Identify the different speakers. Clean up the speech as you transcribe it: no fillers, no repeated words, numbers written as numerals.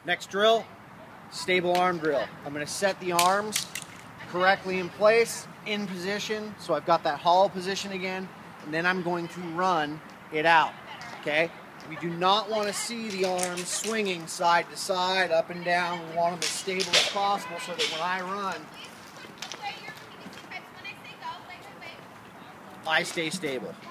Speaker 1: Next drill, stable arm drill. I'm going to set the arms correctly in place, in position, so I've got that hollow position again, and then I'm going to run it out, okay? We do not want to see the arms swinging side to side, up and down. We want them as stable as possible so that when I run, I stay stable.